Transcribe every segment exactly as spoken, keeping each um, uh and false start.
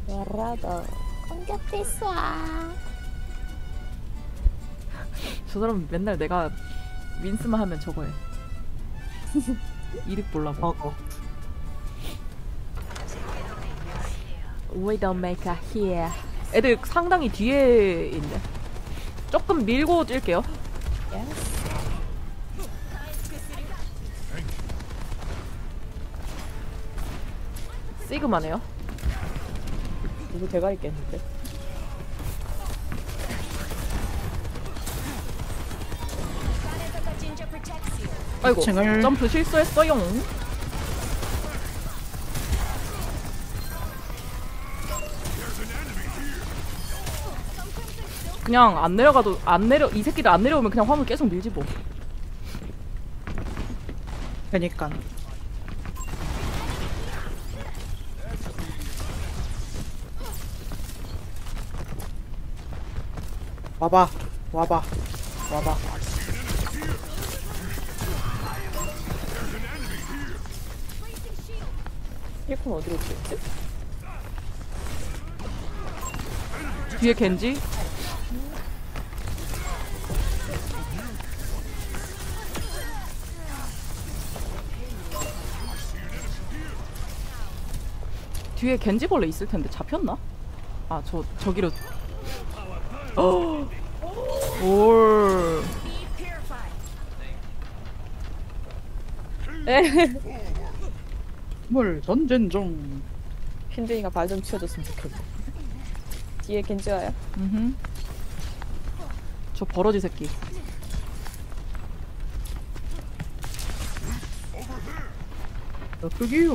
열어도 공격됐어. 저 사람 맨날 내가 민스만 하면 저거 해. 이득 보려고. 어거. Widowmaker here. 애들 상당히 뒤에 있네. 조금 밀고 뛸게요. Yes. 시그마네요. 누구 대가리 깼는데? 아이고 층을. 점프 실수했어요. 그냥 안 내려가도 안 내려 이 새끼들 안 내려오면 그냥 화물 계속 밀지 뭐. 그니까. 와봐, 와봐, 와봐. 힐콘 어디로 튀었지? 뒤에 겐지. 뒤에 겐지벌레 있을 텐데 잡혔나? 아, 저 저기로. 올. 에 물 전쟁 중. 캔둥이가 발 좀 치워줬으면 좋겠네. 뒤에 겐지 와요? 음. 저 버러지 새끼. 여기요.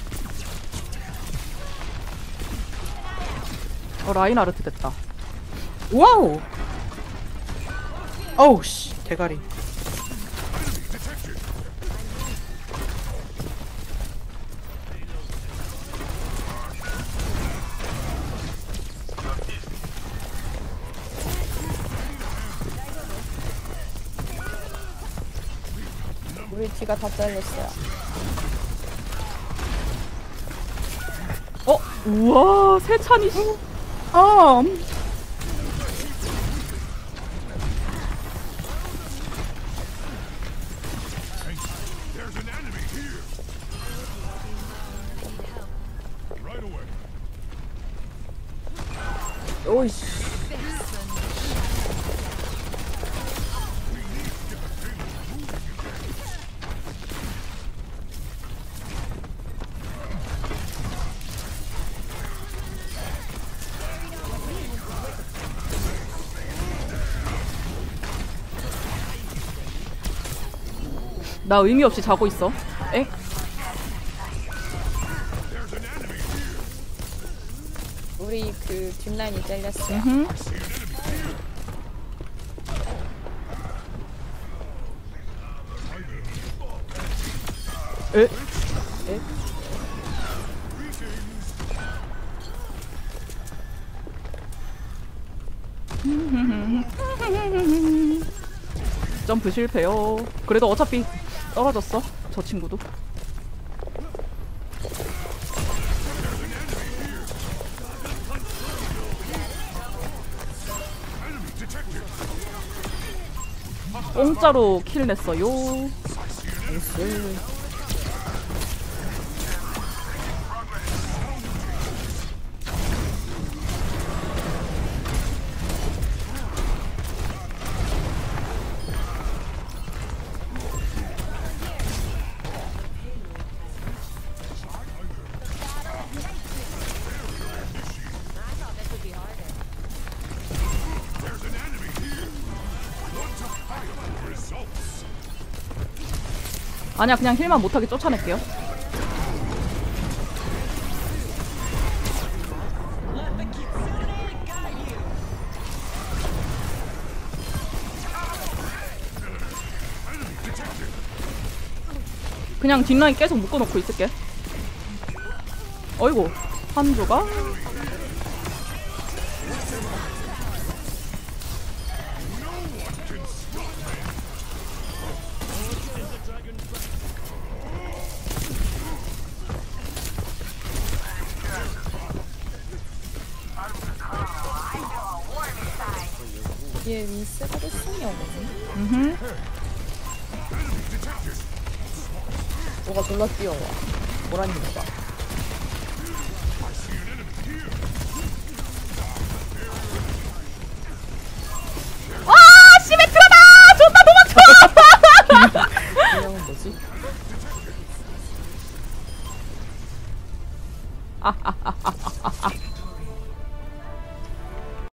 어, 라인하르트 됐다. 와우. 어우 씨, 대가리. 우리 뒤가 다 잘렸어요. 어, 우와, 세찬이. 아, 오이씨. 나 의미 없이 자고 있어. 에? 우리 그 뒷라인이 잘렸어요. 음. 에? 에? 점프 실패요. 그래도 어차피 떨어졌어. 저 친구도. 공짜로 킬 냈어요. 나이스. 아니야, 그냥 힐만 못하게 쫓아낼게요. 그냥 뒷라인 계속 묶어놓고 있을게. 어이구, 한조가? 뒤에 윈스가 됐으면 음흠. 뭐가 졸라 뛰어와. 뭐라는 거봐. 아, 시메트라다! 존나 도망쳐! 분명은 뭐지? 아하하하하.